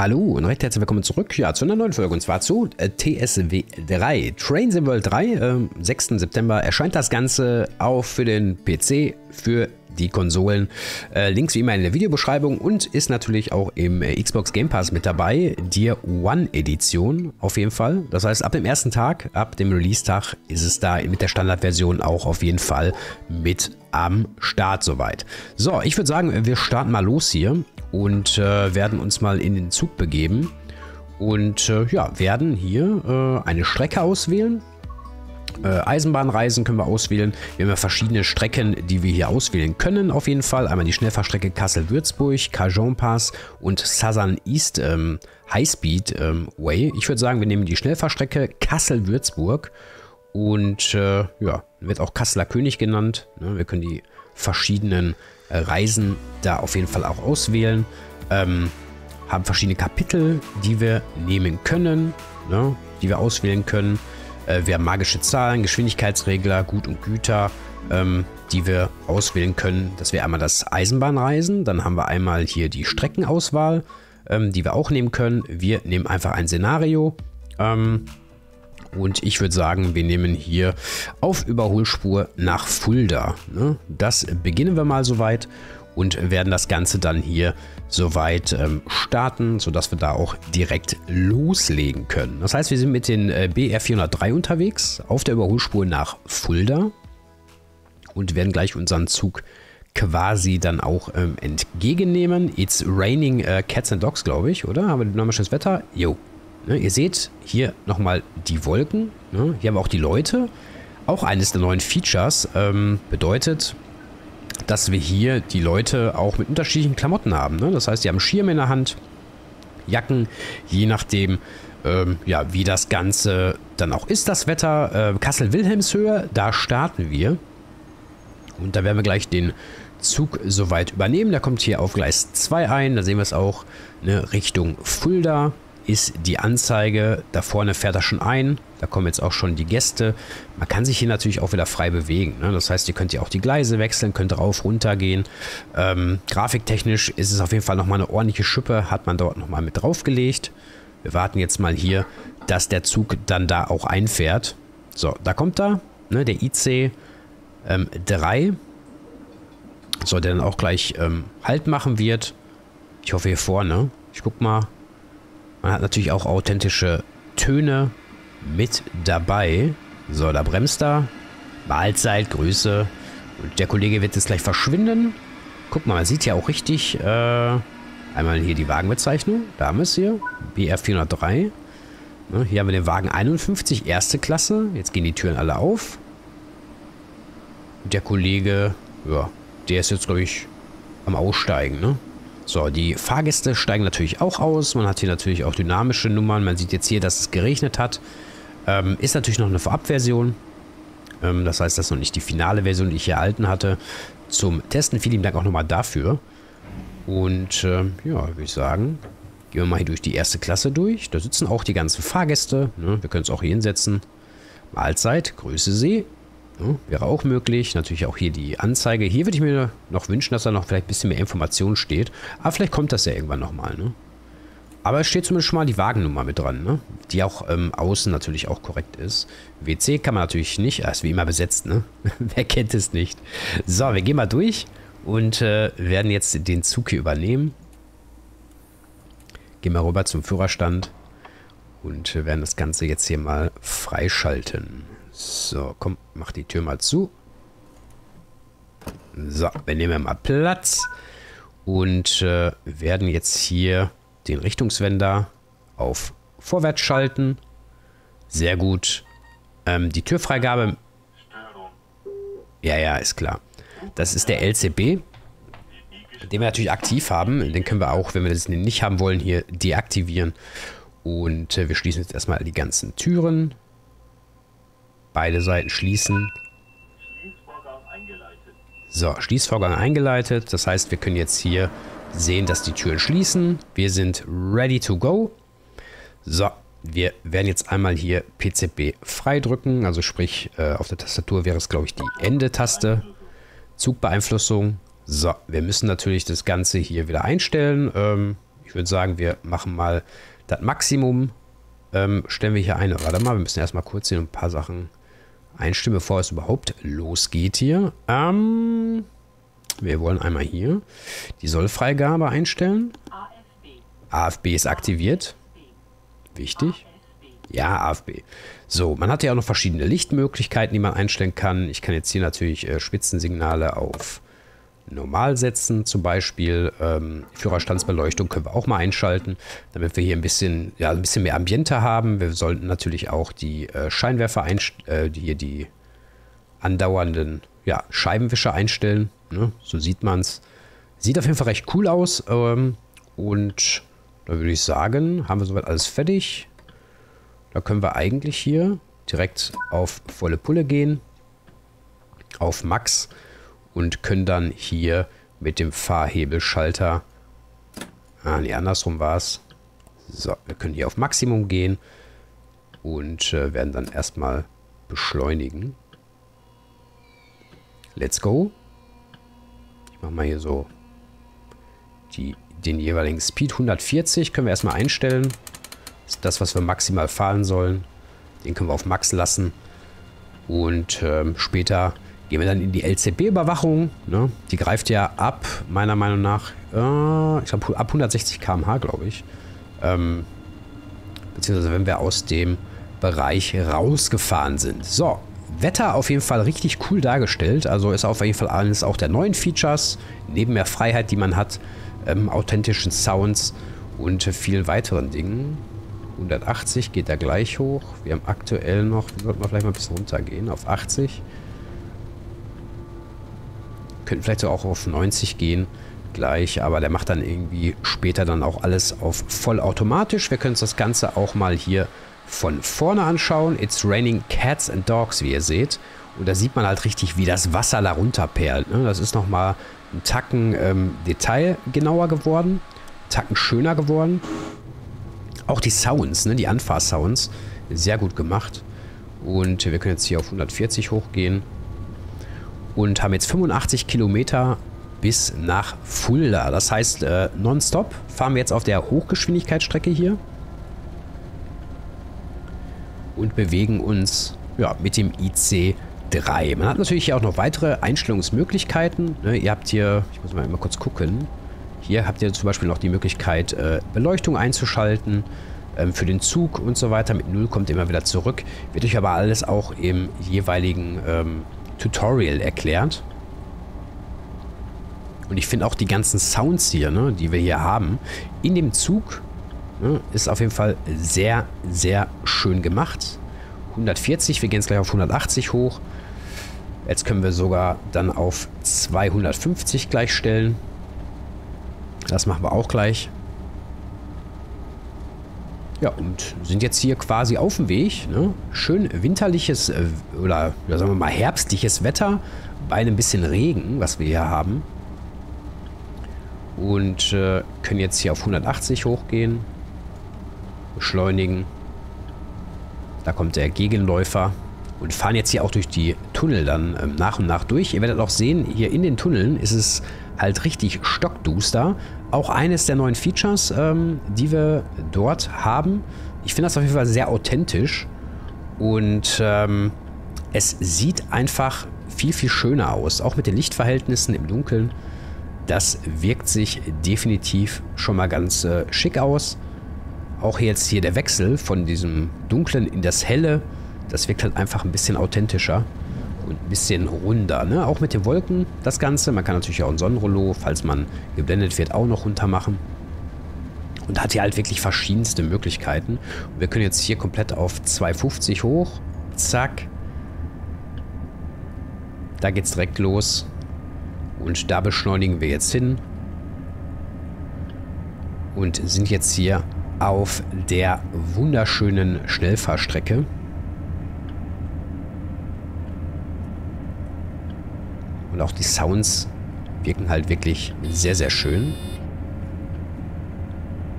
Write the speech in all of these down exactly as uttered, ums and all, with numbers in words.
Hallo und recht herzlich willkommen zurück ja, zu einer neuen Folge und zwar zu äh, T S W drei. Train Sim World drei, äh, sechsten September erscheint das Ganze auch für den P C, für die Konsolen. Äh, Links wie immer in der Videobeschreibung und ist natürlich auch im äh, Xbox Game Pass mit dabei, die One Edition auf jeden Fall. Das heißt, ab dem ersten Tag, ab dem Release-Tag ist es da mit der Standardversion auch auf jeden Fall mit am Start soweit. So, ich würde sagen, wir starten mal los hier und äh, werden uns mal in den Zug begeben und äh, ja, werden hier äh, eine Strecke auswählen. Äh, Eisenbahnreisen können wir auswählen. Wir haben ja verschiedene Strecken, die wir hier auswählen können auf jeden Fall. Einmal die Schnellfahrstrecke Kassel-Würzburg, Cajon Pass und Southern East ähm, Highspeed ähm, Way. Ich würde sagen, wir nehmen die Schnellfahrstrecke Kassel-Würzburg und äh, ja, wird auch Kasseler König genannt. Ne? Wir können die verschiedenen äh, Reisen da auf jeden Fall auch auswählen. Ähm, haben verschiedene Kapitel, die wir nehmen können, ne? Die wir auswählen können. Äh, wir haben magische Zahlen, Geschwindigkeitsregler, Gut und Güter, ähm, die wir auswählen können. Das wäre einmal das Eisenbahnreisen. Dann haben wir einmal hier die Streckenauswahl, ähm, die wir auch nehmen können. Wir nehmen einfach ein Szenario. Ähm, Und ich würde sagen, wir nehmen hier auf Überholspur nach Fulda. Ne? Das beginnen wir mal soweit und werden das Ganze dann hier soweit ähm, starten, sodass wir da auch direkt loslegen können. Das heißt, wir sind mit den äh, B R vierhundertdrei unterwegs auf der Überholspur nach Fulda und werden gleich unseren Zug quasi dann auch ähm, entgegennehmen. It's raining äh, cats and dogs, glaube ich, oder? Haben wir dynamisches Wetter? Jo. Ne, ihr seht hier nochmal die Wolken. Ne, hier haben wir auch die Leute. Auch eines der neuen Features ähm, bedeutet, dass wir hier die Leute auch mit unterschiedlichen Klamotten haben. Ne? Das heißt, die haben Schirme in der Hand, Jacken, je nachdem, ähm, ja, wie das Ganze dann auch ist, das Wetter. Äh, Kassel-Wilhelmshöhe, da starten wir. Und da werden wir gleich den Zug soweit übernehmen. Der kommt hier auf Gleis zwei ein. Da sehen wir es auch, ne, Richtung Fulda ist die Anzeige. Da vorne fährt er schon ein. Da kommen jetzt auch schon die Gäste. Man kann sich hier natürlich auch wieder frei bewegen. Ne? Das heißt, ihr könnt ja auch die Gleise wechseln, könnt rauf, runter gehen. Ähm, grafiktechnisch ist es auf jeden Fall nochmal eine ordentliche Schippe. Hat man dort nochmal mit draufgelegt. Wir warten jetzt mal hier, dass der Zug dann da auch einfährt. So, da kommt er. Ne, der I C ähm, drei. So, der dann auch gleich ähm, Halt machen wird. Ich hoffe hier vorne. Ich guck mal. Man hat natürlich auch authentische Töne mit dabei. So, da bremst er. Mahlzeit, Grüße. Und der Kollege wird jetzt gleich verschwinden. Guck mal, man sieht ja auch richtig. Äh, einmal hier die Wagenbezeichnung. Da haben wir es hier. B R vierhundertdrei. Ne, hier haben wir den Wagen einundfünfzig, erste Klasse. Jetzt gehen die Türen alle auf. Und der Kollege, ja, der ist jetzt, glaube ich, am Aussteigen, ne? So, die Fahrgäste steigen natürlich auch aus. Man hat hier natürlich auch dynamische Nummern. Man sieht jetzt hier, dass es geregnet hat. Ähm, ist natürlich noch eine Vorabversion. Ähm, das heißt, das ist noch nicht die finale Version, die ich hier erhalten hatte. Zum Testen. Vielen Dank auch nochmal dafür. Und äh, ja, würde ich sagen, gehen wir mal hier durch die erste Klasse durch. Da sitzen auch die ganzen Fahrgäste. Ne? Wir können es auch hier hinsetzen. Mahlzeit, grüße Sie. Ja, wäre auch möglich. Natürlich auch hier die Anzeige. Hier würde ich mir noch wünschen, dass da noch vielleicht ein bisschen mehr Information steht. Aber vielleicht kommt das ja irgendwann nochmal. Ne? Aber es steht zumindest schon mal die Wagennummer mit dran. Ne? Die auch ähm, außen natürlich auch korrekt ist. W C kann man natürlich nicht. Er ist wie immer besetzt. Ne? Wer kennt es nicht? So, wir gehen mal durch und äh, werden jetzt den Zug hier übernehmen. Gehen wir rüber zum Führerstand und äh, werden das Ganze jetzt hier mal freischalten. So, komm, mach die Tür mal zu. So, wir nehmen mal Platz und äh, werden jetzt hier den Richtungswender auf Vorwärts schalten. Sehr gut. Ähm, die Türfreigabe. Ja, ja, ist klar. Das ist der L C B, den wir natürlich aktiv haben. Den können wir auch, wenn wir das nicht haben wollen, hier deaktivieren. Und äh, wir schließen jetzt erstmal die ganzen Türen. Beide Seiten schließen. So, Schließvorgang eingeleitet. Das heißt, wir können jetzt hier sehen, dass die Türen schließen. Wir sind ready to go. So, wir werden jetzt einmal hier P C B freidrücken. Also sprich, äh, auf der Tastatur wäre es, glaube ich, die Ende-Taste. Zugbeeinflussung. So, wir müssen natürlich das Ganze hier wieder einstellen. Ähm, ich Ich würde sagen, wir machen mal das Maximum. Ähm, stellen wir hier ein. Warte mal, wir müssen erstmal kurz hier ein paar Sachen einstimmen, bevor es überhaupt losgeht hier. Ähm, wir wollen einmal hier die Sollfreigabe einstellen. A F B ist aktiviert. Wichtig. Ja, A F B. So, man hat ja auch noch verschiedene Lichtmöglichkeiten, die man einstellen kann. Ich kann jetzt hier natürlich äh, Spitzensignale auf normal setzen, zum Beispiel. Ähm, Führerstandsbeleuchtung können wir auch mal einschalten, damit wir hier ein bisschen, ja, ein bisschen mehr Ambiente haben. Wir sollten natürlich auch die äh, Scheinwerfer einstellen, äh, die hier die andauernden ja, Scheibenwischer einstellen. Ne? So sieht man es. Sieht auf jeden Fall recht cool aus. Ähm, und da würde ich sagen, haben wir soweit alles fertig. Da können wir eigentlich hier direkt auf volle Pulle gehen, auf Max und können dann hier mit dem Fahrhebelschalter, ah nee, andersrum war es. So, wir können hier auf Maximum gehen und äh, werden dann erstmal beschleunigen. Let's go. Ich mache mal hier so die, den jeweiligen Speed. hundertvierzig können wir erstmal einstellen. Das ist das, was wir maximal fahren sollen. Den können wir auf Max lassen. Und ähm, später gehen wir dann in die L Z B-Überwachung. Ne? Die greift ja ab, meiner Meinung nach, äh, ich glaube ab hundertsechzig Kilometer pro Stunde, glaube ich. Ähm, beziehungsweise wenn wir aus dem Bereich rausgefahren sind. So, Wetter auf jeden Fall richtig cool dargestellt. Also ist auf jeden Fall eines auch der neuen Features. Neben der Freiheit, die man hat, ähm, authentischen Sounds und äh, vielen weiteren Dingen. hundertachtzig geht da gleich hoch. Wir haben aktuell noch, sollten wir vielleicht mal ein bisschen runtergehen, auf achtzig. Könnten vielleicht so auch auf neunzig gehen gleich, aber der macht dann irgendwie später dann auch alles auf vollautomatisch. Wir können uns das Ganze auch mal hier von vorne anschauen. It's raining cats and dogs, wie ihr seht. Und da sieht man halt richtig, wie das Wasser da runterperlt. Ne? Das ist nochmal ein Tacken ähm, detailgenauer geworden, ein Tacken schöner geworden. Auch die Sounds, ne, die Anfahrsounds, sehr gut gemacht. Und wir können jetzt hier auf hundertvierzig hochgehen. Und haben jetzt fünfundachtzig Kilometer bis nach Fulda. Das heißt, äh, nonstop fahren wir jetzt auf der Hochgeschwindigkeitsstrecke hier. Und bewegen uns ja, mit dem I C drei. Man hat natürlich hier auch noch weitere Einstellungsmöglichkeiten. Ne, ihr habt hier, ich muss mal immer kurz gucken. Hier habt ihr zum Beispiel noch die Möglichkeit, äh, Beleuchtung einzuschalten ähm, für den Zug und so weiter. Mit null kommt ihr immer wieder zurück. Wird euch aber alles auch im jeweiligen ähm, Tutorial erklärt. Und ich finde auch die ganzen Sounds hier, ne, die wir hier haben, in dem Zug, ne, ist auf jeden Fall sehr, sehr schön gemacht. hundertvierzig, wir gehen jetzt gleich auf hundertachtzig hoch. Jetzt können wir sogar dann auf zweihundertfünfzig gleich stellen. Das machen wir auch gleich. Ja, und sind jetzt hier quasi auf dem Weg. Ne? Schön winterliches äh, oder ja, sagen wir mal herbstliches Wetter bei einem bisschen Regen, was wir hier haben. Und äh, können jetzt hier auf hundertachtzig hochgehen. Beschleunigen. Da kommt der Gegenläufer. Und fahren jetzt hier auch durch die Tunnel dann ähm, nach und nach durch. Ihr werdet auch sehen, hier in den Tunneln ist es halt richtig stockduster. Auch eines der neuen Features, ähm, die wir dort haben. Ich finde das auf jeden Fall sehr authentisch. Und ähm, es sieht einfach viel, viel schöner aus. Auch mit den Lichtverhältnissen im Dunkeln. Das wirkt sich definitiv schon mal ganz äh, schick aus. Auch jetzt hier der Wechsel von diesem Dunklen in das Helle. Das wirkt halt einfach ein bisschen authentischer. Und ein bisschen runder, ne? Auch mit den Wolken das Ganze. Man kann natürlich auch ein Sonnenrollo, falls man geblendet wird, auch noch runter machen. Und hat hier halt wirklich verschiedenste Möglichkeiten. Und wir können jetzt hier komplett auf zweihundertfünfzig hoch. Zack. Da geht's direkt los. Und da beschleunigen wir jetzt hin. Und sind jetzt hier auf der wunderschönen Schnellfahrstrecke. Und auch die Sounds wirken halt wirklich sehr, sehr schön.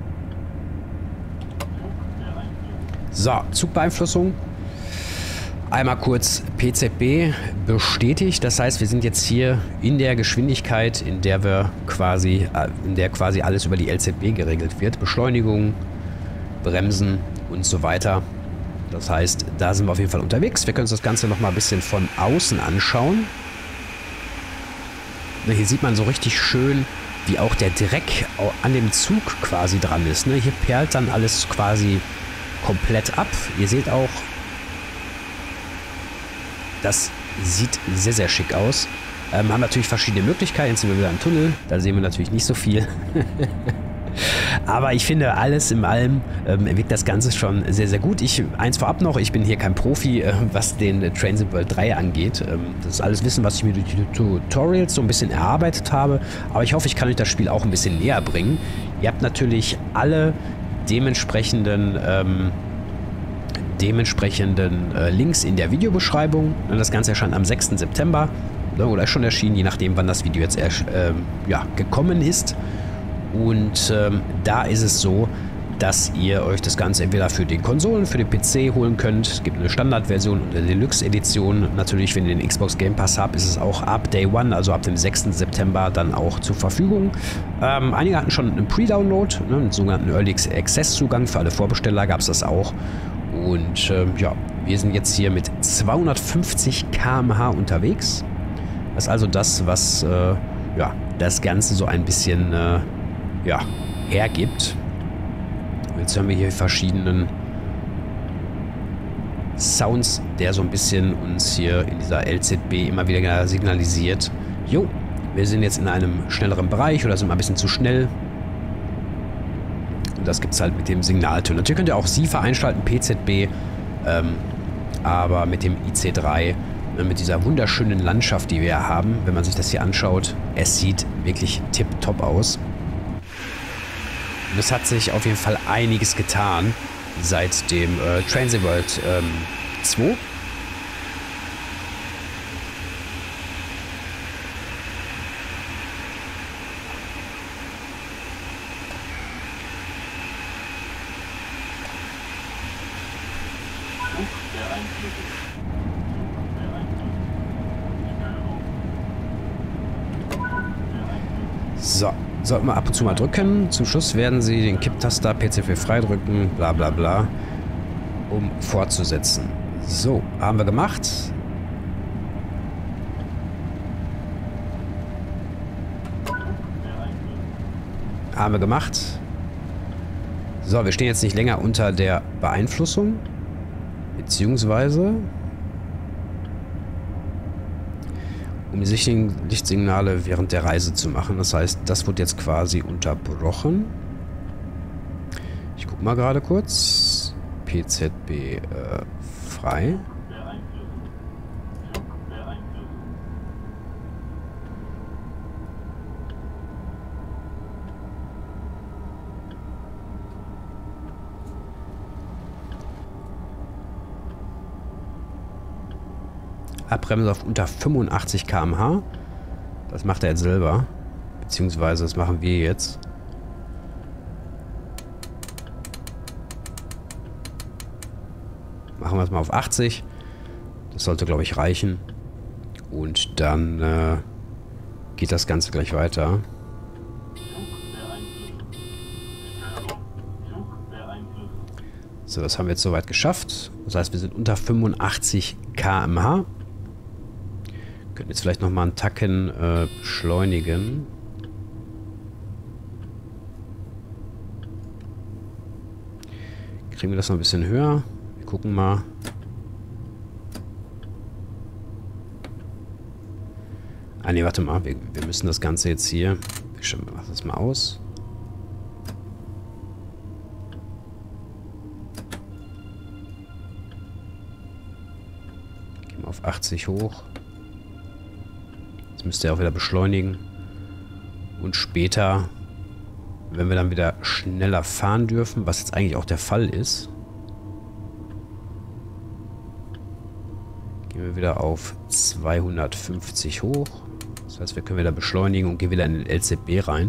So, Zugbeeinflussung. einmal kurz P Z B bestätigt. Das heißt, wir sind jetzt hier in der Geschwindigkeit, in der wir quasi, in der quasi alles über die L Z B geregelt wird. Beschleunigung, Bremsen und so weiter. Das heißt, da sind wir auf jeden Fall unterwegs. Wir können uns das Ganze noch mal ein bisschen von außen anschauen. Hier sieht man so richtig schön, wie auch der Dreck an dem Zug quasi dran ist. Hier perlt dann alles quasi komplett ab. Ihr seht auch, das sieht sehr, sehr schick aus. Ähm, haben natürlich verschiedene Möglichkeiten. Jetzt sind wir wieder im Tunnel. Da sehen wir natürlich nicht so viel. Aber ich finde, alles in allem ähm, wirkt das Ganze schon sehr, sehr gut. Ich, eins vorab noch, ich bin hier kein Profi, äh, was den äh, Train Sim World drei angeht. Ähm, das ist alles Wissen, was ich mir durch die Tutorials so ein bisschen erarbeitet habe. Aber ich hoffe, ich kann euch das Spiel auch ein bisschen näher bringen. Ihr habt natürlich alle dementsprechenden, ähm, dementsprechenden äh, Links in der Videobeschreibung. Das Ganze erscheint am sechsten September. Oder ist schon erschienen, je nachdem, wann das Video jetzt erst, ähm, ja, gekommen ist. Und ähm, da ist es so, dass ihr euch das Ganze entweder für den Konsolen, für den P C holen könnt. Es gibt eine Standardversion und eine Deluxe-Edition. Natürlich, wenn ihr den Xbox Game Pass habt, ist es auch ab Day One, also ab dem sechsten September, dann auch zur Verfügung. Ähm, einige hatten schon einen Pre-Download, ne, einen sogenannten Early Access-Zugang. Für alle Vorbesteller gab es das auch. Und ähm, ja, wir sind jetzt hier mit zweihundertfünfzig Kilometer pro Stunde unterwegs. Das ist also das, was äh, ja, das Ganze so ein bisschen äh, ja, hergibt. Jetzt haben wir hier verschiedenen Sounds, der so ein bisschen uns hier in dieser L Z B immer wieder signalisiert. Jo, wir sind jetzt in einem schnelleren Bereich oder sind mal ein bisschen zu schnell. Und das gibt es halt mit dem Signalton. Natürlich könnt ihr auch SIFA einschalten, P Z B, ähm, aber mit dem I C drei, mit dieser wunderschönen Landschaft, die wir hier haben, wenn man sich das hier anschaut, es sieht wirklich tipptopp aus. Und es hat sich auf jeden Fall einiges getan seit dem äh, Train Sim World ähm, zwei. So, sollten wir ab und zu mal drücken. Zum Schluss werden Sie den Kipptaster P C vier freidrücken, bla bla bla, um fortzusetzen. So, haben wir gemacht. Haben wir gemacht. So, wir stehen jetzt nicht länger unter der Beeinflussung. Beziehungsweise um die Lichtsignale während der Reise zu machen. Das heißt, das wird jetzt quasi unterbrochen. Ich gucke mal gerade kurz. P Z B äh, frei. Abbremse auf unter fünfundachtzig Kilometer pro Stunde. Das macht er jetzt selber. Beziehungsweise das machen wir jetzt. Machen wir es mal auf achtzig. Das sollte, glaube ich, reichen. Und dann äh, geht das Ganze gleich weiter. So, das haben wir jetzt soweit geschafft. Das heißt, wir sind unter fünfundachtzig Kilometer pro Stunde. Können jetzt vielleicht nochmal einen Tacken äh, beschleunigen. Kriegen wir das noch ein bisschen höher? Wir gucken mal. Ah ne, warte mal. Wir, wir müssen das Ganze jetzt hier... Ich mach das mal aus. Gehen wir auf achtzig hoch. Müsste er auch wieder beschleunigen. Und später, wenn wir dann wieder schneller fahren dürfen, was jetzt eigentlich auch der Fall ist, gehen wir wieder auf zweihundertfünfzig hoch. Das heißt, wir können wieder beschleunigen und gehen wieder in den L Z B rein.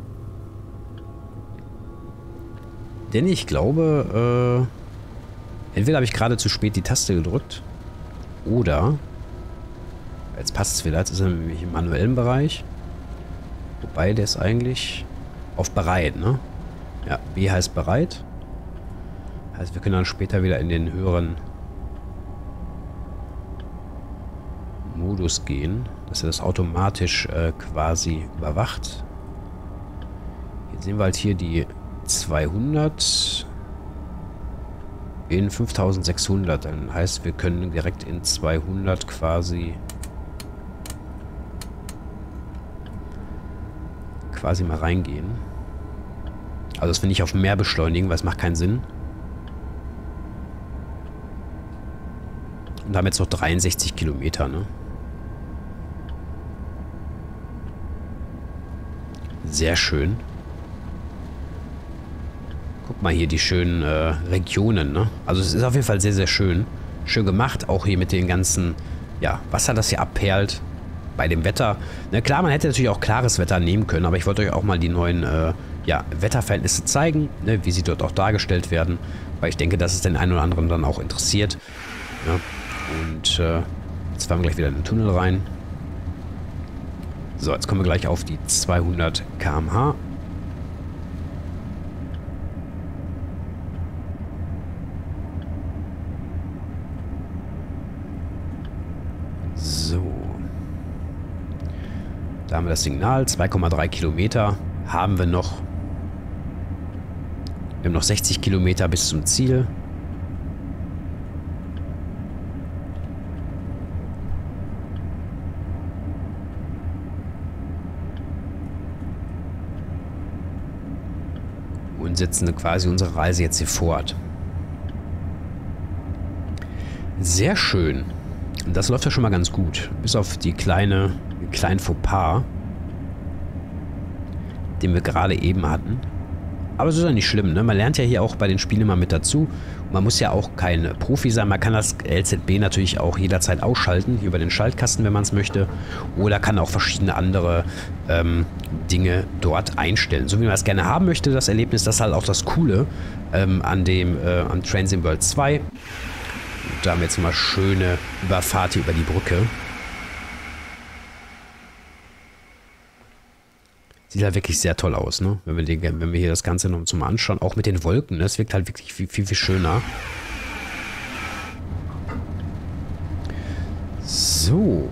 Denn ich glaube, äh, Entweder habe ich gerade zu spät die Taste gedrückt oder, jetzt passt es wieder, jetzt ist er nämlich im manuellen Bereich. Wobei, der ist eigentlich auf bereit, ne? Ja, B heißt bereit. Also wir können dann später wieder in den höheren Modus gehen, dass er das automatisch äh, quasi überwacht. Jetzt sehen wir halt hier die zweihundert in fünftausendsechshundert. Dann heißt, wir können direkt in zweihundert quasi quasi mal reingehen. Also das will ich auf mehr beschleunigen, weil es macht keinen Sinn. Und damit jetzt noch dreiundsechzig Kilometer, ne? Sehr schön. Guck mal hier die schönen äh, Regionen, ne? Also es ist auf jeden Fall sehr, sehr schön. Schön gemacht, auch hier mit den ganzen, ja, Wasser, das hier abperlt. Bei dem Wetter. Na klar, man hätte natürlich auch klares Wetter nehmen können, aber ich wollte euch auch mal die neuen äh, ja, Wetterverhältnisse zeigen, ne, wie sie dort auch dargestellt werden, weil ich denke, dass es den einen oder anderen dann auch interessiert. Ja. Und äh, jetzt fahren wir gleich wieder in den Tunnel rein. So, jetzt kommen wir gleich auf die zweihundert Kilometer pro Stunde. So. Da haben wir das Signal. zwei Komma drei Kilometer haben wir noch. Wir haben noch sechzig Kilometer bis zum Ziel. Und setzen quasi unsere Reise jetzt hier fort. Sehr schön. Und das läuft ja schon mal ganz gut. Bis auf die kleine, den kleinen Fauxpas, den wir gerade eben hatten. Aber es ist ja nicht schlimm, ne? Man lernt ja hier auch bei den Spielen immer mit dazu. Und man muss ja auch kein Profi sein. Man kann das L Z B natürlich auch jederzeit ausschalten, hier über den Schaltkasten, wenn man es möchte. Oder kann auch verschiedene andere ähm, Dinge dort einstellen. So wie man das gerne haben möchte, das Erlebnis. Das ist halt auch das Coole ähm, an dem äh, an Train Sim World zwei. Und da haben wir jetzt mal schöne Überfahrt hier über die Brücke. Sieht halt wirklich sehr toll aus, ne? Wenn wir, die, wenn wir hier das Ganze noch zum Anschauen, auch mit den Wolken, ne? Das wirkt halt wirklich viel, viel, viel schöner. So.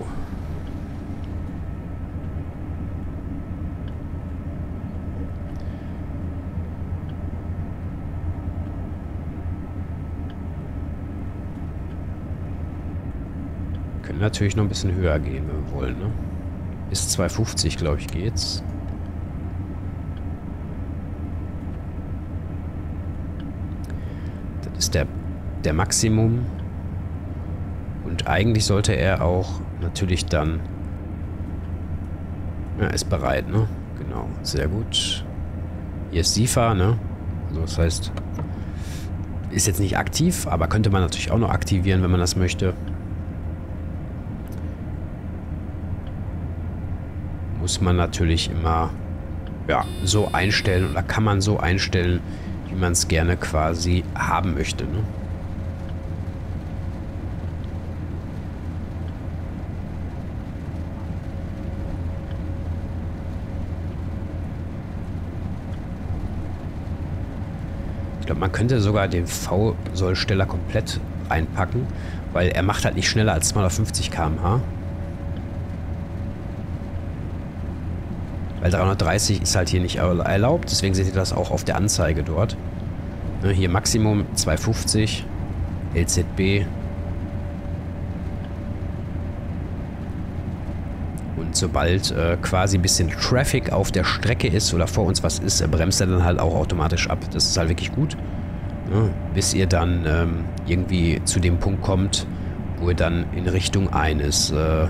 Wir können natürlich noch ein bisschen höher gehen, wenn wir wollen, ne? Bis zweihundertfünfzig, glaube ich, geht's. Ist der, der Maximum. Und eigentlich sollte er auch natürlich dann... Ja, ist bereit, ne? Genau, sehr gut. Hier ist SIFA, ne? Also das heißt, ist jetzt nicht aktiv, aber könnte man natürlich auch noch aktivieren, wenn man das möchte. Muss man natürlich immer, ja, so einstellen oder kann man so einstellen, wie man es gerne quasi haben möchte, ne? Ich glaube, man könnte sogar den V-Sollsteller komplett reinpacken, weil er macht halt nicht schneller als zweihundertfünfzig Kilometer pro Stunde. Weil dreihundertdreißig ist halt hier nicht erlaubt, deswegen seht ihr das auch auf der Anzeige dort. Ne, hier Maximum zweihundertfünfzig, L Z B. Und sobald äh, quasi ein bisschen Traffic auf der Strecke ist oder vor uns was ist, bremst er dann halt auch automatisch ab. Das ist halt wirklich gut. Ne, bis ihr dann ähm, irgendwie zu dem Punkt kommt, wo ihr dann in Richtung eines... Äh,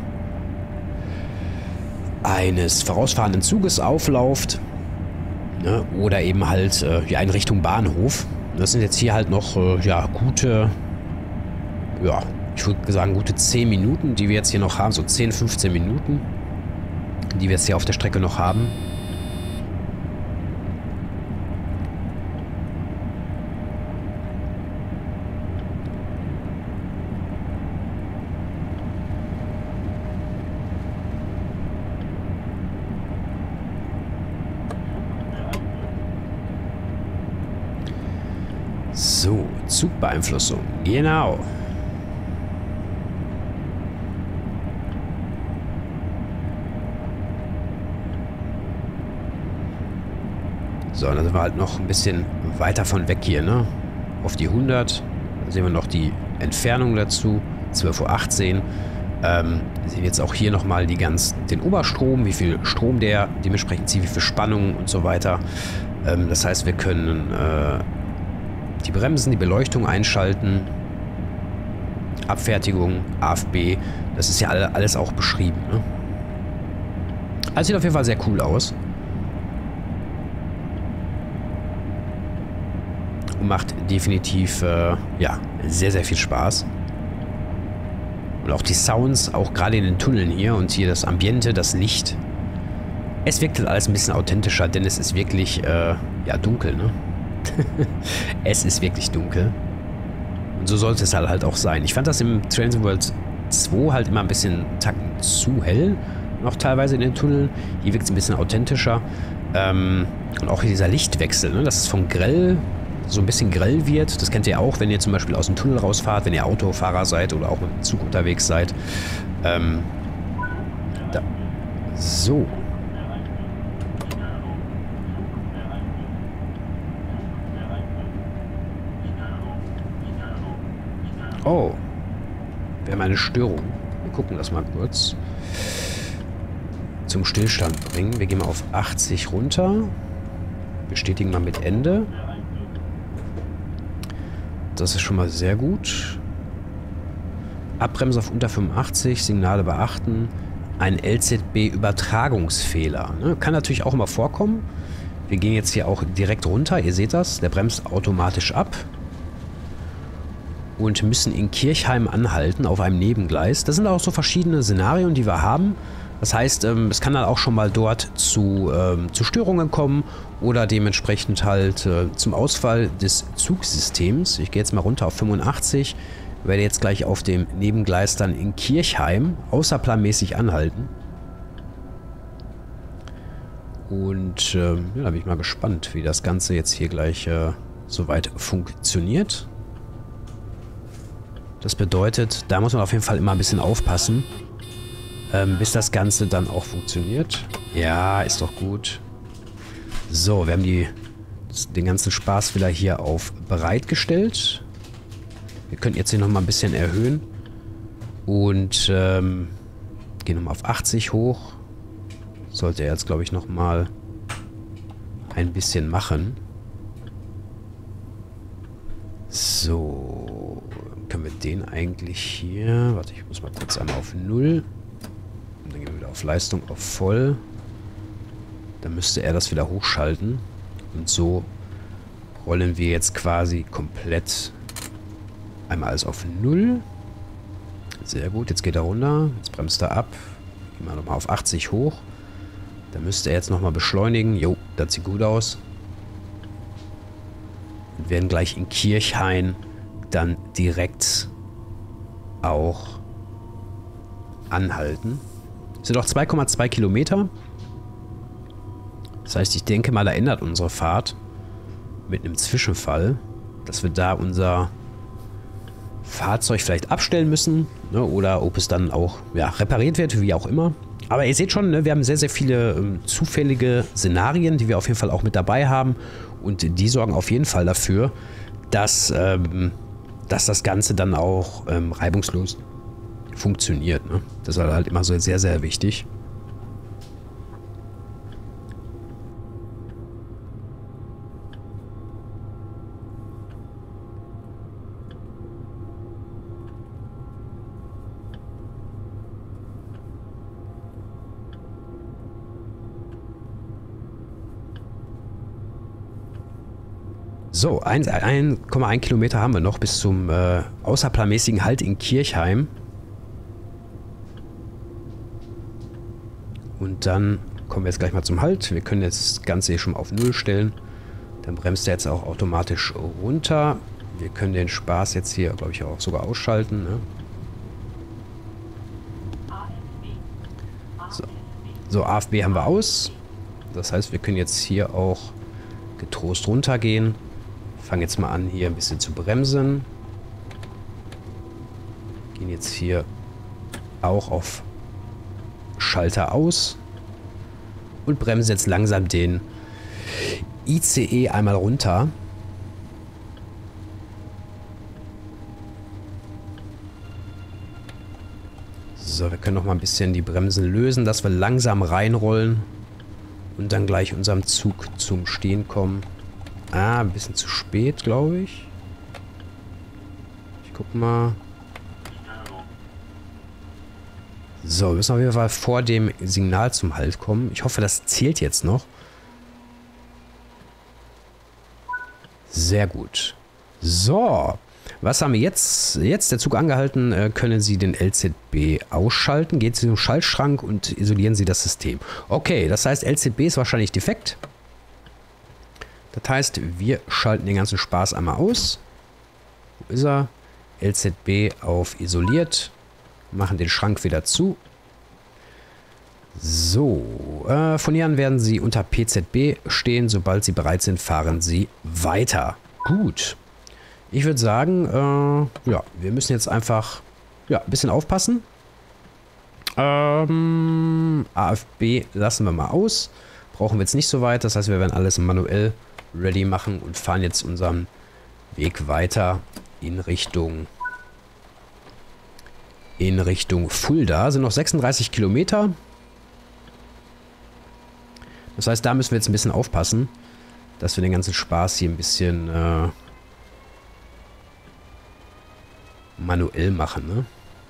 eines vorausfahrenden Zuges auflauft, ne, oder eben halt äh, ja, in Richtung Bahnhof. Das sind jetzt hier halt noch äh, ja, gute, ja, ich würde sagen gute zehn Minuten, die wir jetzt hier noch haben, so zehn, fünfzehn Minuten, die wir jetzt hier auf der Strecke noch haben. So, Zugbeeinflussung. Genau. So, dann sind wir halt noch ein bisschen weiter von weg hier, ne? Auf die hundert. Da sehen wir noch die Entfernung dazu. zwölf Uhr achtzehn. Ähm, sehen wir jetzt auch hier nochmal die ganz, den Oberstrom, wie viel Strom der dementsprechend zieht, wie viel Spannung und so weiter. Ähm, das heißt, wir können äh, die Bremsen, die Beleuchtung einschalten. Abfertigung, A F B. Das ist ja alle, alles auch beschrieben, ne? Also sieht auf jeden Fall sehr cool aus. Macht definitiv, äh, ja, sehr, sehr viel Spaß. Und auch die Sounds, auch gerade in den Tunneln hier und hier das Ambiente, das Licht. Es wirkt halt alles ein bisschen authentischer, denn es ist wirklich, äh, ja, dunkel, ne? Es ist wirklich dunkel. Und so sollte es halt, halt auch sein. Ich fand das im Trains World zwei halt immer ein bisschen Tacken zu hell, noch teilweise in den Tunneln. Hier wirkt es ein bisschen authentischer. Ähm, und auch hier dieser Lichtwechsel, ne? Das ist von grell so ein bisschen grell wird. Das kennt ihr auch, wenn ihr zum Beispiel aus dem Tunnel rausfahrt, wenn ihr Autofahrer seid oder auch mit dem Zug unterwegs seid. Ähm, da. So. Oh. Wir haben eine Störung. Wir gucken das mal kurz. Zum Stillstand bringen. Wir gehen mal auf achtzig runter. Bestätigen mal mit Ende. Das ist schon mal sehr gut. Abbremsen auf unter fünfundachtzig, Signale beachten. Ein L Z B-Übertragungsfehler. Ne? Kann natürlich auch immer vorkommen. Wir gehen jetzt hier auch direkt runter. Ihr seht das. Der bremst automatisch ab. Und müssen in Kirchheim anhalten auf einem Nebengleis. Das sind auch so verschiedene Szenarien, die wir haben. Das heißt, ähm, es kann dann auch schon mal dort zu, ähm, zu Störungen kommen oder dementsprechend halt äh, zum Ausfall des Zugsystems. Ich gehe jetzt mal runter auf fünfundachtzig, werde jetzt gleich auf dem Nebengleis dann in Kirchheim außerplanmäßig anhalten. Und ähm, ja, da bin ich mal gespannt, wie das Ganze jetzt hier gleich äh, soweit funktioniert. Das bedeutet, da muss man auf jeden Fall immer ein bisschen aufpassen. Ähm, bis das Ganze dann auch funktioniert. Ja, ist doch gut. So, wir haben die, den ganzen Spaß wieder hier auf bereitgestellt. Wir können jetzt hier nochmal ein bisschen erhöhen. Und ähm, gehen nochmal auf achtzig hoch. Sollte er jetzt, glaube ich, nochmal ein bisschen machen. So, können wir den eigentlich hier... Warte, ich muss mal kurz einmal auf null. Und dann gehen wir wieder auf Leistung, auf voll. Dann müsste er das wieder hochschalten. Und so rollen wir jetzt quasi komplett einmal alles auf null. Sehr gut, jetzt geht er runter. Jetzt bremst er ab. Gehen wir nochmal auf achtzig hoch. Dann müsste er jetzt nochmal beschleunigen. Jo, das sieht gut aus. Und werden gleich in Kirchhain dann direkt auch anhalten. Das sind auch zwei Komma zwei Kilometer. Das heißt, ich denke mal, da ändert unsere Fahrt mit einem Zwischenfall, dass wir da unser Fahrzeug vielleicht abstellen müssen, ne, oder ob es dann auch, ja, repariert wird, wie auch immer. Aber ihr seht schon, ne, wir haben sehr, sehr viele ähm, zufällige Szenarien, die wir auf jeden Fall auch mit dabei haben. Und die sorgen auf jeden Fall dafür, dass, ähm, dass das Ganze dann auch ähm, reibungslos funktioniert. Ne? Das ist halt immer so sehr, sehr wichtig. So, eins Komma eins Kilometer haben wir noch bis zum äh, außerplanmäßigen Halt in Kirchheim. Und dann kommen wir jetzt gleich mal zum Halt. Wir können jetzt das Ganze hier schon mal auf null stellen. Dann bremst er jetzt auch automatisch runter. Wir können den Spaß jetzt hier, glaube ich, auch sogar ausschalten. Ne? So. so, A F B haben wir aus. Das heißt, wir können jetzt hier auch getrost runtergehen. Fangen jetzt mal an, hier ein bisschen zu bremsen. Gehen jetzt hier auch auf Schalter aus. Und bremsen jetzt langsam den I C E einmal runter. So, wir können noch mal ein bisschen die Bremsen lösen, dass wir langsam reinrollen und dann gleich unserem Zug zum Stehen kommen. Ah, ein bisschen zu spät, glaube ich. Ich guck mal. So, wir müssen auf jeden Fall vor dem Signal zum Halt kommen. Ich hoffe, das zählt jetzt noch. Sehr gut. So, was haben wir jetzt? Jetzt der Zug angehalten, äh, können Sie den L Z B ausschalten. Gehen Sie zum Schaltschrank und isolieren Sie das System. Okay, das heißt, L Z B ist wahrscheinlich defekt. Das heißt, wir schalten den ganzen Spaß einmal aus. Wo ist er? L Z B auf isoliert. Machen den Schrank wieder zu. So, äh, von hier an werden Sie unter P Z B stehen. Sobald Sie bereit sind, fahren Sie weiter. Gut. Ich würde sagen, äh, ja, wir müssen jetzt einfach, ja, ein bisschen aufpassen. Ähm, A F B lassen wir mal aus. Brauchen wir jetzt nicht so weit. Das heißt, wir werden alles manuell ready machen und fahren jetzt unseren Weg weiter in Richtung in Richtung Fulda. Sind noch sechsunddreißig Kilometer. Das heißt, da müssen wir jetzt ein bisschen aufpassen, dass wir den ganzen Spaß hier ein bisschen äh, manuell machen, ne?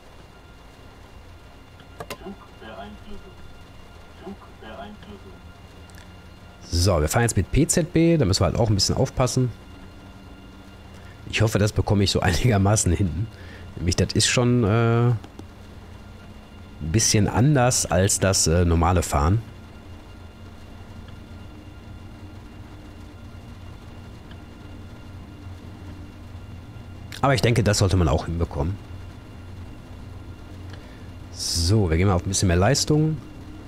So, wir fahren jetzt mit P Z B. Da müssen wir halt auch ein bisschen aufpassen. Ich hoffe, das bekomme ich so einigermaßen hin. Nämlich, das ist schon äh, ein bisschen anders als das äh, normale Fahren. Aber ich denke, das sollte man auch hinbekommen. So, wir gehen mal auf ein bisschen mehr Leistung.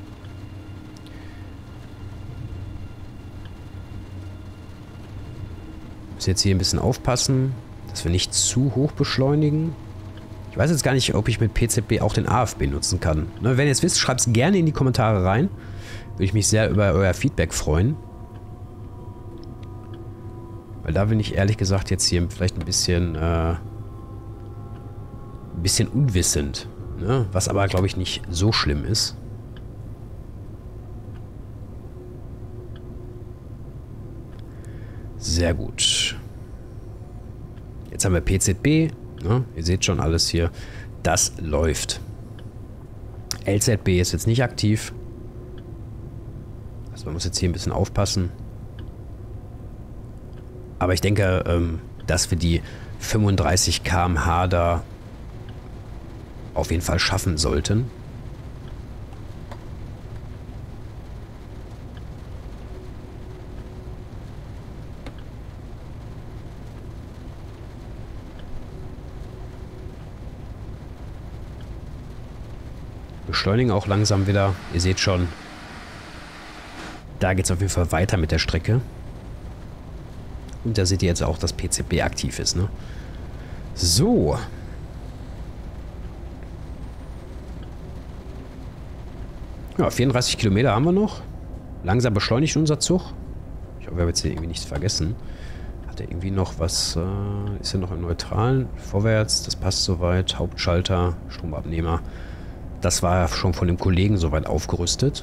Müssen jetzt hier ein bisschen aufpassen, dass wir nicht zu hoch beschleunigen. Ich weiß jetzt gar nicht, ob ich mit P Z B auch den A F B nutzen kann. Ne, wenn ihr es wisst, schreibt es gerne in die Kommentare rein. Würde ich mich sehr über euer Feedback freuen. Weil da bin ich ehrlich gesagt jetzt hier vielleicht ein bisschen, äh, ein bisschen unwissend. Ne? Was aber, glaube ich, nicht so schlimm ist. Sehr gut. Jetzt haben wir P Z B. Ne? Ihr seht schon alles hier. Das läuft. L Z B ist jetzt nicht aktiv. Also man muss jetzt hier ein bisschen aufpassen. Aber ich denke, ähm, dass wir die fünfunddreißig Kilometer pro Stunde da auf jeden Fall schaffen sollten. Beschleunigen auch langsam wieder. Ihr seht schon, da geht es auf jeden Fall weiter mit der Strecke. Und da seht ihr jetzt auch, dass P Z B aktiv ist, ne? So. Ja, vierunddreißig Kilometer haben wir noch. Langsam beschleunigt unser Zug. Ich hoffe, wir haben jetzt hier irgendwie nichts vergessen. Hat er irgendwie noch was? Äh, ist er noch im Neutralen? Vorwärts, das passt soweit. Hauptschalter, Stromabnehmer. Das war schon von dem Kollegen soweit aufgerüstet.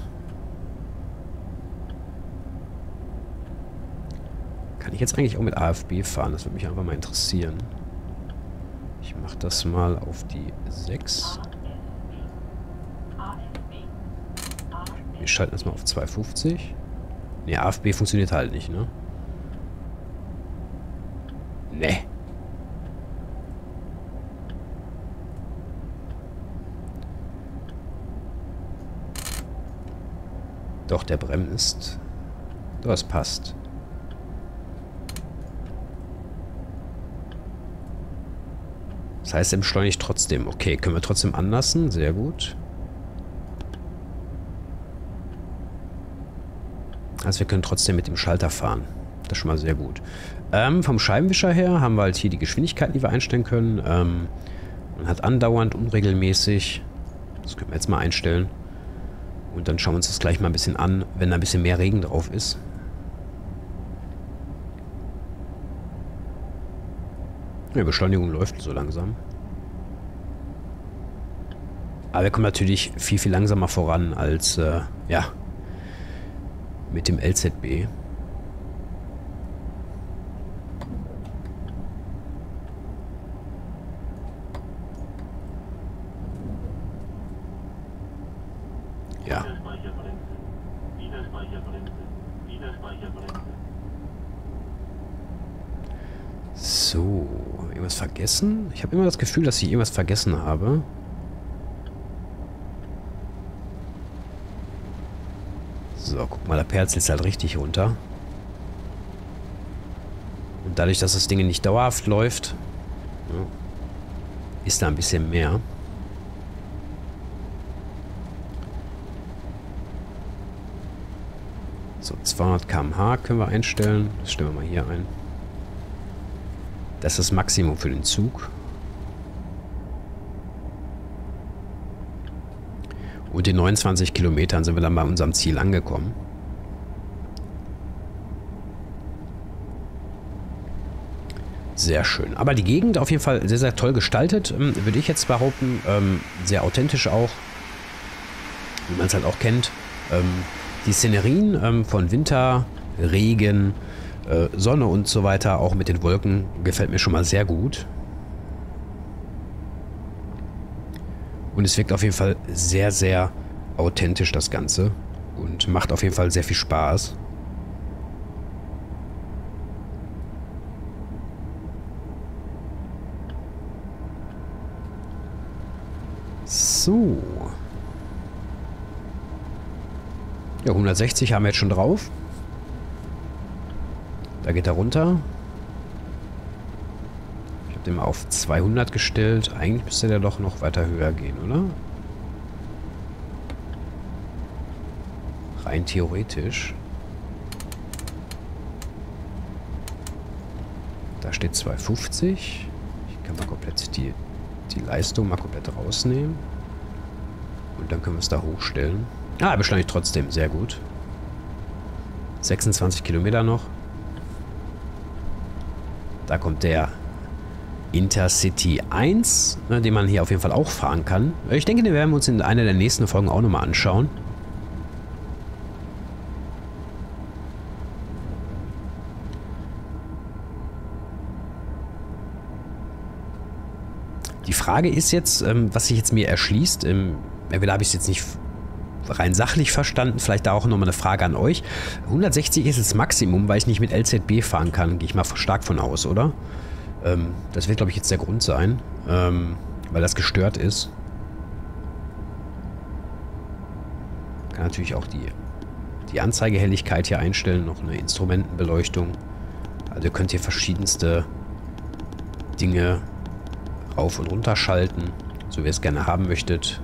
Kann ich jetzt eigentlich auch mit A F B fahren? Das würde mich einfach mal interessieren. Ich mache das mal auf die sechs. Wir schalten das mal auf zweihundertfünfzig. Ne, A F B funktioniert halt nicht, ne? Ne. Doch, der bremst. Das passt. Das heißt, er beschleunigt trotzdem. Okay, können wir trotzdem anlassen. Sehr gut. Also wir können trotzdem mit dem Schalter fahren. Das ist schon mal sehr gut. Ähm, vom Scheibenwischer her haben wir halt hier die Geschwindigkeiten, die wir einstellen können. Ähm, man hat andauernd, unregelmäßig. Das können wir jetzt mal einstellen. Und dann schauen wir uns das gleich mal ein bisschen an, wenn da ein bisschen mehr Regen drauf ist. Ja, Beschleunigung läuft so langsam. Aber wir kommen natürlich viel, viel langsamer voran als, äh, ja, mit dem L Z B. Ja. So, irgendwas vergessen? Ich habe immer das Gefühl, dass ich irgendwas vergessen habe. So, guck mal, der Perz ist halt richtig runter. Und dadurch, dass das Ding nicht dauerhaft läuft, ja, ist da ein bisschen mehr. So, zweihundert Kilometer pro Stunde können wir einstellen. Das stellen wir mal hier ein. Das ist das Maximum für den Zug. Und in neunundzwanzig Kilometern sind wir dann bei unserem Ziel angekommen. Sehr schön. Aber die Gegend auf jeden Fall sehr, sehr toll gestaltet, ähm, würde ich jetzt behaupten. Ähm, sehr authentisch auch. Wie man es halt auch kennt. Ähm, die Szenerien ähm, von Winter, Regen, äh, Sonne und so weiter, auch mit den Wolken, gefällt mir schon mal sehr gut. Und es wirkt auf jeden Fall sehr, sehr authentisch, das Ganze. Und macht auf jeden Fall sehr viel Spaß. So. Ja, hundertsechzig haben wir jetzt schon drauf. Da geht er runter. Ich habe den mal auf zweihundert gestellt. Eigentlich müsste der doch noch weiter höher gehen, oder? Rein theoretisch. Da steht zweihundertfünfzig. Ich kann mal komplett die, die Leistung mal komplett rausnehmen. Und dann können wir es da hochstellen. Ah, er beschleunigt trotzdem. Sehr gut. sechsundzwanzig Kilometer noch. Da kommt der Intercity eins, ne, den man hier auf jeden Fall auch fahren kann. Ich denke, den werden wir uns in einer der nächsten Folgen auch nochmal anschauen. Die Frage ist jetzt, ähm, was sich jetzt mir erschließt. Ähm, entweder habe ich es jetzt nicht rein sachlich verstanden, vielleicht da auch nochmal eine Frage an euch. hundertsechzig ist das Maximum, weil ich nicht mit L Z B fahren kann. Gehe ich mal stark von aus, oder? Ähm, das wird, glaube ich, jetzt der Grund sein, ähm, weil das gestört ist. Kann natürlich auch die, die Anzeigehelligkeit hier einstellen, noch eine Instrumentenbeleuchtung. Also ihr könnt hier verschiedenste Dinge rauf und runter schalten, so wie ihr es gerne haben möchtet.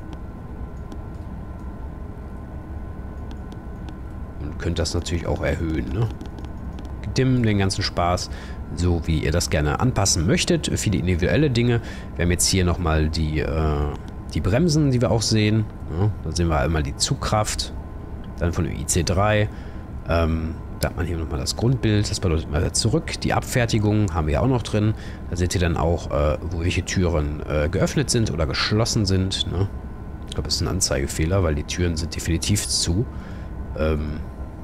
Und könnt das natürlich auch erhöhen, ne? Dimmen den ganzen Spaß, so wie ihr das gerne anpassen möchtet. Viele individuelle Dinge. Wir haben jetzt hier nochmal die, äh, die Bremsen, die wir auch sehen. Ja, da sehen wir einmal die Zugkraft, dann von dem I C drei. Ähm, da hat man hier nochmal das Grundbild, das bedeutet mal zurück. Die Abfertigung haben wir ja auch noch drin. Da seht ihr dann auch, äh, wo welche Türen äh, geöffnet sind oder geschlossen sind. Ne? Ich glaube, das ist ein Anzeigefehler, weil die Türen sind definitiv zu. Ähm,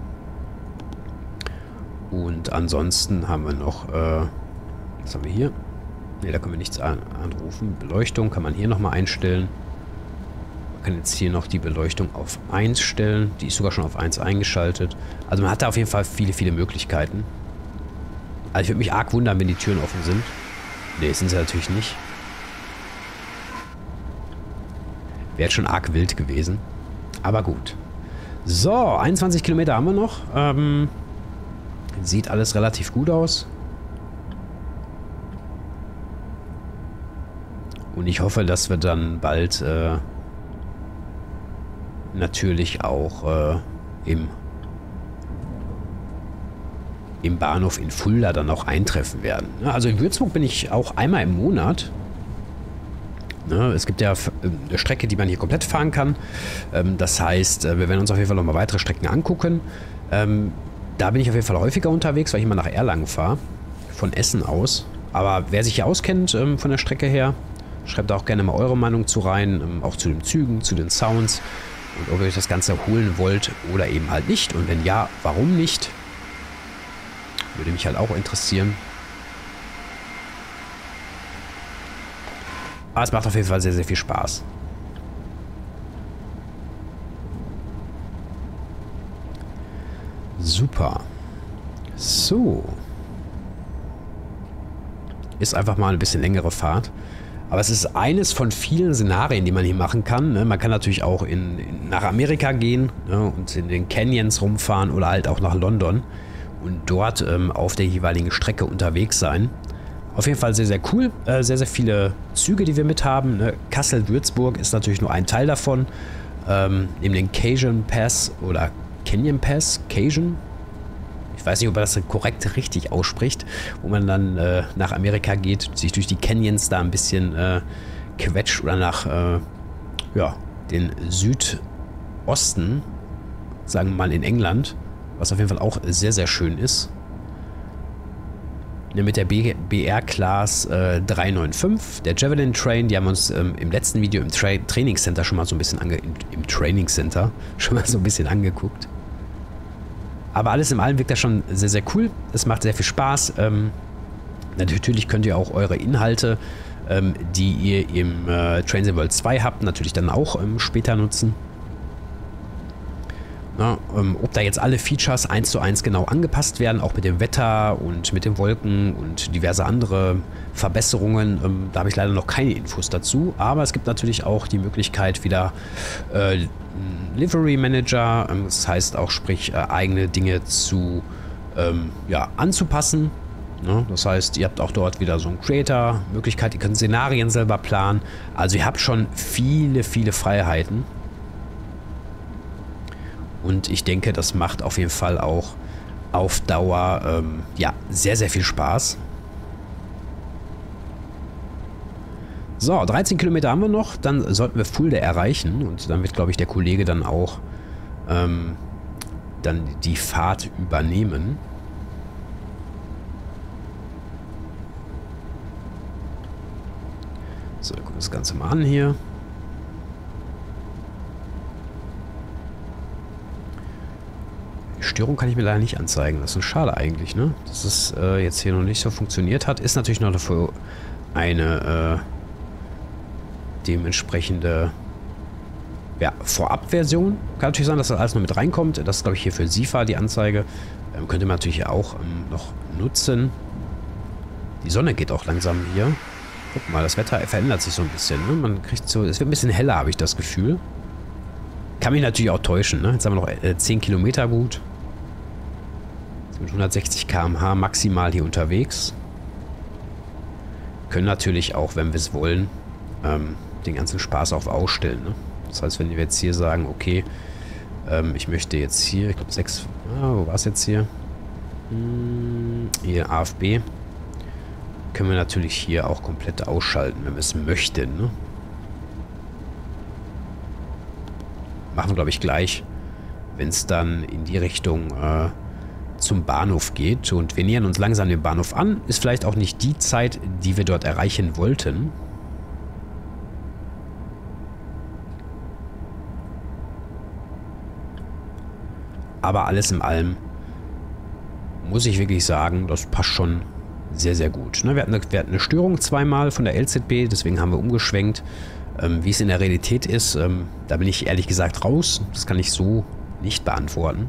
und ansonsten haben wir noch, äh, was haben wir hier? Ne, da können wir nichts an, anrufen. Beleuchtung kann man hier nochmal einstellen. Man kann jetzt hier noch die Beleuchtung auf eins stellen. Die ist sogar schon auf eins eingeschaltet. Also man hat da auf jeden Fall viele, viele Möglichkeiten. Also ich würde mich arg wundern, wenn die Türen offen sind. Ne, sind sie natürlich nicht. Wäre jetzt schon arg wild gewesen. Aber gut. So, einundzwanzig Kilometer haben wir noch. Ähm, sieht alles relativ gut aus. Und ich hoffe, dass wir dann bald äh, natürlich auch äh, im im Bahnhof in Fulda dann auch eintreffen werden. Also in Würzburg bin ich auch einmal im Monat. Es gibt ja eine Strecke, die man hier komplett fahren kann. Das heißt, wir werden uns auf jeden Fall nochmal weitere Strecken angucken. Da bin ich auf jeden Fall häufiger unterwegs, weil ich immer nach Erlangen fahre. Von Essen aus. Aber wer sich hier auskennt von der Strecke her, schreibt da auch gerne mal eure Meinung zu rein. Auch zu den Zügen, zu den Sounds. Und ob ihr euch das Ganze holen wollt oder eben halt nicht. Und wenn ja, warum nicht? Würde mich halt auch interessieren. Aber es macht auf jeden Fall sehr, sehr viel Spaß. Super. So. Ist einfach mal ein bisschen längere Fahrt. Aber es ist eines von vielen Szenarien, die man hier machen kann. Ne? Man kann natürlich auch in, in, nach Amerika gehen, ne? Und in den Canyons rumfahren oder halt auch nach London und dort ähm, auf der jeweiligen Strecke unterwegs sein. Auf jeden Fall sehr, sehr cool. Äh, sehr, sehr viele Züge, die wir mit haben. Ne? Kassel-Würzburg ist natürlich nur ein Teil davon. Ähm, neben den Cajun Pass oder Canyon Pass, Cajun. Ich weiß nicht, ob man das korrekt richtig ausspricht, wo man dann äh, nach Amerika geht, sich durch die Canyons da ein bisschen äh, quetscht oder nach äh, ja, den Südosten, sagen wir mal in England, was auf jeden Fall auch sehr, sehr schön ist. Ja, mit der B R-Class äh, drei neun fünf, der Javelin Train, die haben wir uns ähm, im letzten Video im Tra Training Center schon mal so ein bisschen ange im, im Training Center schon mal so ein bisschen angeguckt. Aber alles in allem wirkt das schon sehr, sehr cool. Es macht sehr viel Spaß. Ähm, natürlich könnt ihr auch eure Inhalte, ähm, die ihr im äh, Train Sim World zwei habt, natürlich dann auch ähm, später nutzen. Na, ähm, ob da jetzt alle Features eins zu eins genau angepasst werden, auch mit dem Wetter und mit den Wolken und diverse andere Verbesserungen, ähm, da habe ich leider noch keine Infos dazu. Aber es gibt natürlich auch die Möglichkeit wieder äh, Livery Manager, ähm, das heißt auch, sprich, äh, eigene Dinge zu ähm, ja, anzupassen. Ne? Das heißt, ihr habt auch dort wieder so einen Creator-Möglichkeit, ihr könnt Szenarien selber planen. Also ihr habt schon viele, viele Freiheiten. Und ich denke, das macht auf jeden Fall auch auf Dauer ähm, ja, sehr, sehr viel Spaß. So, dreizehn Kilometer haben wir noch. Dann sollten wir Fulda erreichen. Und dann wird, glaube ich, der Kollege dann auch ähm, dann die Fahrt übernehmen. So, gucken wir das Ganze mal an hier. Störung kann ich mir leider nicht anzeigen. Das ist schade eigentlich, ne? Dass es äh, jetzt hier noch nicht so funktioniert hat. Ist natürlich noch dafür eine äh, dementsprechende ja, Vorab-Version. Kann natürlich sein, dass das alles noch mit reinkommt. Das ist, glaube ich, hier für SIFA die Anzeige. Ähm, könnte man natürlich auch ähm, noch nutzen. Die Sonne geht auch langsam hier. Guck mal, das Wetter verändert sich so ein bisschen. Ne? Man kriegt so, es wird ein bisschen heller, habe ich das Gefühl. Kann mich natürlich auch täuschen. Ne? Jetzt haben wir noch äh, zehn Kilometer gut. Mit hundertsechzig Kilometer pro Stunde maximal hier unterwegs. Können natürlich auch, wenn wir es wollen, ähm, den ganzen Spaß auf ausstellen. Ne? Das heißt, wenn wir jetzt hier sagen, okay, ähm, ich möchte jetzt hier, ich glaube sechs, ah, wo war es jetzt hier? Hm, hier A F B. Können wir natürlich hier auch komplett ausschalten, wenn wir es möchten. Ne? Machen wir, glaube ich, gleich, wenn es dann in die Richtung äh, zum Bahnhof geht. Und wir nähern uns langsam dem Bahnhof an. Ist vielleicht auch nicht die Zeit, die wir dort erreichen wollten. Aber alles in allem muss ich wirklich sagen, das passt schon sehr, sehr gut. Ne, wir, hatten eine, wir hatten eine Störung zweimal von der L Z B, deswegen haben wir umgeschwenkt. Ähm, wie es in der Realität ist, ähm, da bin ich ehrlich gesagt raus. Das kann ich so nicht beantworten.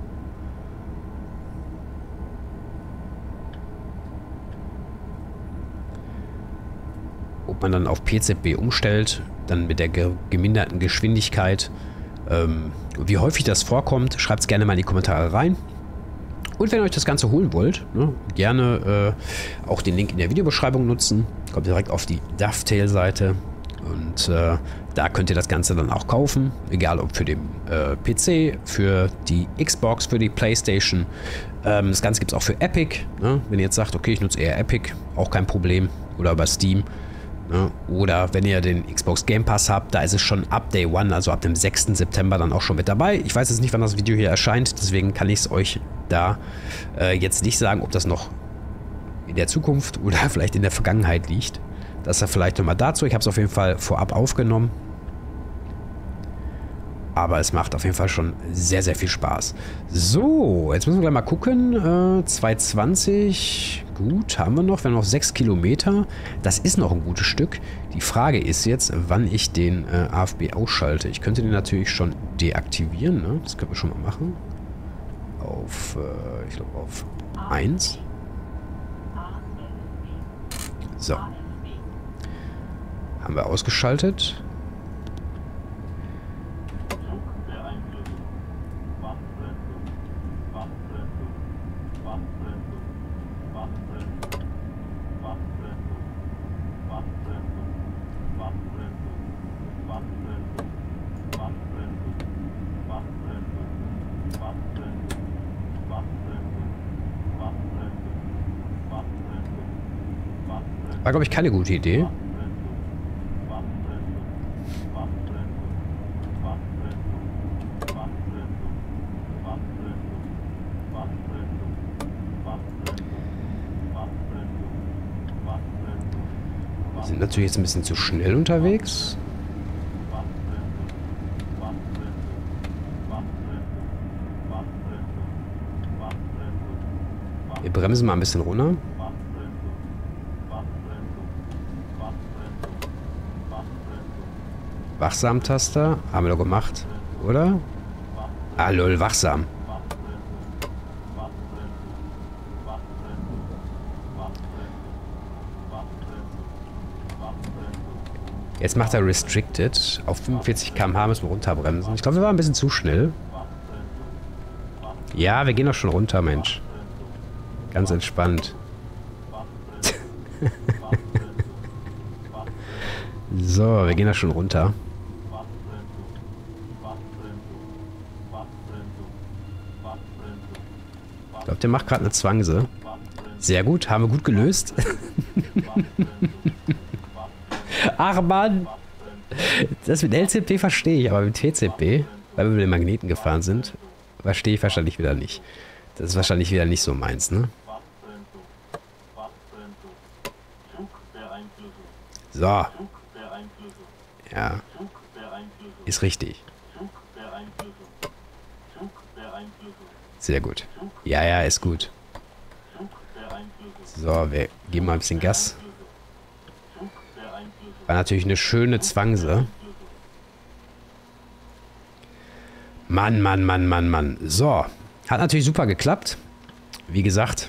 Ob man dann auf P Z B umstellt, dann mit der ge geminderten Geschwindigkeit. Ähm, wie häufig das vorkommt, schreibt es gerne mal in die Kommentare rein. Und wenn ihr euch das Ganze holen wollt, ne, gerne äh, auch den Link in der Videobeschreibung nutzen. Kommt direkt auf die Dovetail-Seite. Und äh, da könnt ihr das Ganze dann auch kaufen, egal ob für den äh, P C, für die Xbox, für die PlayStation. Ähm, das Ganze gibt es auch für Epic. Ne? Wenn ihr jetzt sagt, okay, ich nutze eher Epic, auch kein Problem. Oder über Steam. Ne? Oder wenn ihr den Xbox Game Pass habt, da ist es schon ab Day One, also ab dem sechsten September dann auch schon mit dabei. Ich weiß jetzt nicht, wann das Video hier erscheint, deswegen kann ich es euch da äh, jetzt nicht sagen, ob das noch in der Zukunft oder vielleicht in der Vergangenheit liegt. Das ist ja vielleicht nochmal dazu. Ich habe es auf jeden Fall vorab aufgenommen. Aber es macht auf jeden Fall schon sehr, sehr viel Spaß. So, jetzt müssen wir gleich mal gucken. Äh, zweihundertzwanzig, gut, haben wir noch. Wir haben noch sechs Kilometer. Das ist noch ein gutes Stück. Die Frage ist jetzt, wann ich den äh, A F B ausschalte. Ich könnte den natürlich schon deaktivieren. Ne? Das können wir schon mal machen. Auf, äh, ich glaube auf eins. So. Haben wir ausgeschaltet. War, glaube ich, keine gute Idee. Wir sind natürlich jetzt ein bisschen zu schnell unterwegs. Wir bremsen mal ein bisschen runter. Wachsam-Taster. Haben wir doch gemacht, oder? Ah, lol, wachsam. Jetzt macht er Restricted. Auf fünfundvierzig Kilometer pro Stunde müssen wir runterbremsen. Ich glaube, wir waren ein bisschen zu schnell. Ja, wir gehen doch schon runter, Mensch. Ganz entspannt. So, wir gehen da schon runter. Ich glaube, der macht gerade eine Zwangse. Sehr gut, haben wir gut gelöst. Ach Mann! Das mit L C P verstehe ich, aber mit T C P, weil wir mit den Magneten gefahren sind, verstehe ich wahrscheinlich wieder nicht. Das ist wahrscheinlich wieder nicht so meins, ne? So. Ja. Ist richtig. Sehr gut. Ja, ja, ist gut. So, wir geben mal ein bisschen Gas. War natürlich eine schöne Zwangse. Mann, Mann, Mann, Mann, Mann. So. Hat natürlich super geklappt. Wie gesagt,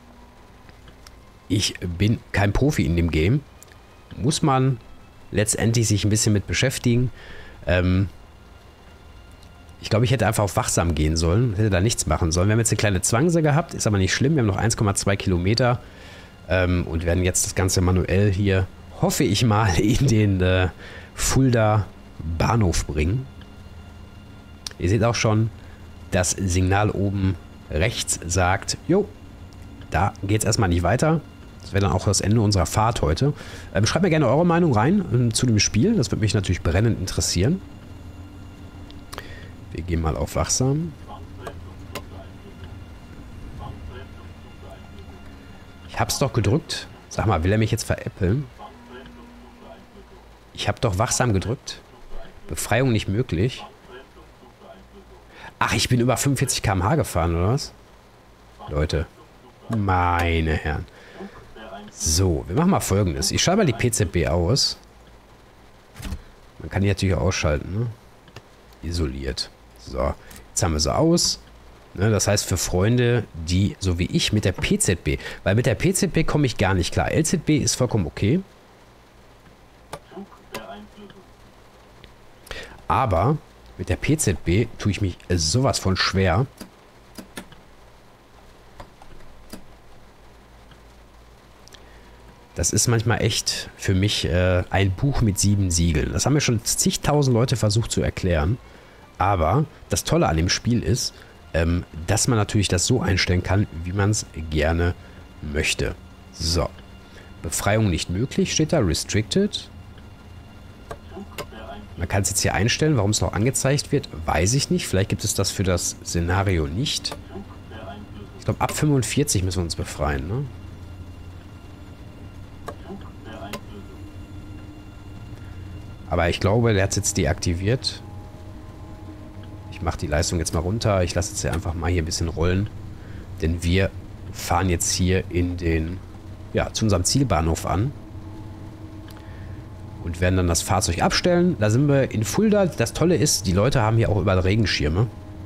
ich bin kein Profi in dem Game. Muss man letztendlich sich ein bisschen mit beschäftigen. Ähm ich glaube, ich hätte einfach auf wachsam gehen sollen. Hätte da nichts machen sollen. Wir haben jetzt eine kleine Zwangse gehabt. Ist aber nicht schlimm. Wir haben noch eins Komma zwei Kilometer. Ähm, und werden jetzt das Ganze manuell hier, hoffe ich mal, in den äh, Fulda Bahnhof bringen. Ihr seht auch schon, das Signal oben rechts sagt, jo, da geht es erstmal nicht weiter. Das wäre dann auch das Ende unserer Fahrt heute. Ähm, schreibt mir gerne eure Meinung rein ähm, zu dem Spiel. Das würde mich natürlich brennend interessieren. Wir gehen mal auf wachsam. Ich hab's doch gedrückt. Sag mal, will er mich jetzt veräppeln? Ich habe doch wachsam gedrückt. Befreiung nicht möglich. Ach, ich bin über fünfundvierzig Kilometer pro Stunde gefahren, oder was? Leute. Meine Herren. So, wir machen mal Folgendes. Ich schalte mal die P Z B aus. Man kann die natürlich auch ausschalten, ne? Isoliert. So, jetzt haben wir sie aus. Ne, das heißt für Freunde, die, so wie ich, mit der P Z B, weil mit der P Z B komme ich gar nicht klar. L Z B ist vollkommen okay. Aber mit der P Z B tue ich mich sowas von schwer. Das ist manchmal echt für mich äh, ein Buch mit sieben Siegeln. Das haben mir schon zigtausend Leute versucht zu erklären. Aber das Tolle an dem Spiel ist, ähm, dass man natürlich das so einstellen kann, wie man es gerne möchte. So. Befreiung nicht möglich, steht da. Restricted. Man kann es jetzt hier einstellen. Warum es noch angezeigt wird, weiß ich nicht. Vielleicht gibt es das für das Szenario nicht. Ich glaube, ab fünfundvierzig müssen wir uns befreien, ne? Aber ich glaube, der hat es jetzt deaktiviert. Ich mache die Leistung jetzt mal runter. Ich lasse jetzt hier einfach mal hier ein bisschen rollen. Denn wir fahren jetzt hier in den, ja, zu unserem Zielbahnhof an. Und werden dann das Fahrzeug abstellen. Da sind wir in Fulda. Das Tolle ist, die Leute haben hier auch überall Regenschirme.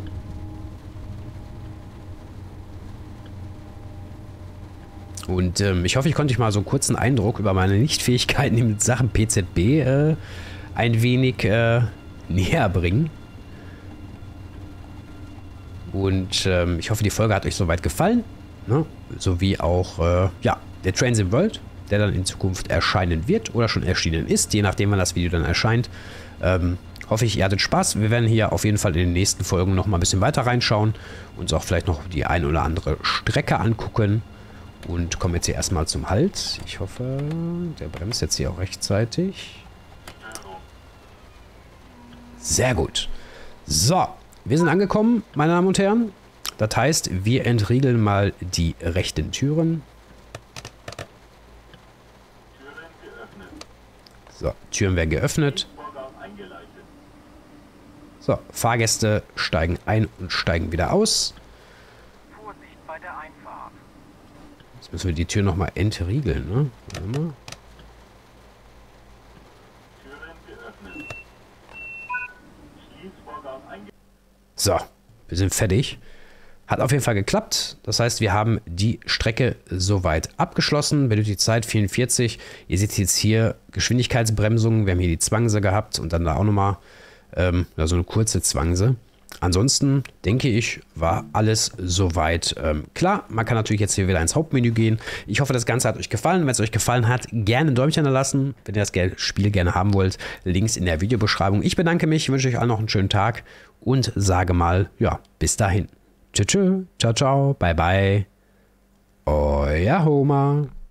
Und ähm, ich hoffe, ich konnte euch mal so einen kurzen Eindruck über meine Nichtfähigkeiten in Sachen P Z B äh, ein wenig äh, näher bringen. Und ähm, ich hoffe, die Folge hat euch soweit gefallen. Ne? Sowie auch äh, ja, der Train Sim World, der dann in Zukunft erscheinen wird oder schon erschienen ist, je nachdem, wann das Video dann erscheint. Ähm, hoffe ich, ihr hattet Spaß. Wir werden hier auf jeden Fall in den nächsten Folgen noch mal ein bisschen weiter reinschauen. Uns auch vielleicht noch die ein oder andere Strecke angucken. Und kommen jetzt hier erstmal zum Halt. Ich hoffe, der bremst jetzt hier auch rechtzeitig. Sehr gut. So, wir sind angekommen, meine Damen und Herren. Das heißt, wir entriegeln mal die rechten Türen. So, Türen werden geöffnet. So, Fahrgäste steigen ein und steigen wieder aus. Vorsicht bei der Einfahrt. Jetzt müssen wir die Tür nochmal entriegeln, ne? Warte mal. So, wir sind fertig. Hat auf jeden Fall geklappt. Das heißt, wir haben die Strecke soweit abgeschlossen. Benötigt Zeit vierundvierzig. Ihr seht jetzt hier Geschwindigkeitsbremsungen. Wir haben hier die Zwangse gehabt und dann da auch nochmal ähm, so eine kurze Zwangse. Ansonsten denke ich, war alles soweit ähm, klar. Man kann natürlich jetzt hier wieder ins Hauptmenü gehen. Ich hoffe, das Ganze hat euch gefallen. Wenn es euch gefallen hat, gerne ein Däumchen da lassen. Wenn ihr das Spiel gerne haben wollt, Links in der Videobeschreibung. Ich bedanke mich, wünsche euch allen noch einen schönen Tag und sage mal, ja, bis dahin. Tschüss, ciao, ciao, bye, bye. Euer Homer.